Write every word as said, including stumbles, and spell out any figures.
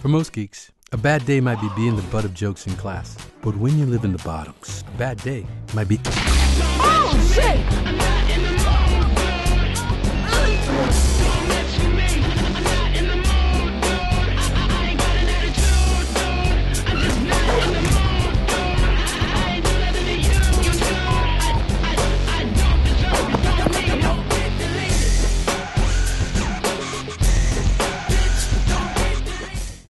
For most geeks, a bad day might be being the butt of jokes in class. But when you live in the bottoms, a bad day might be...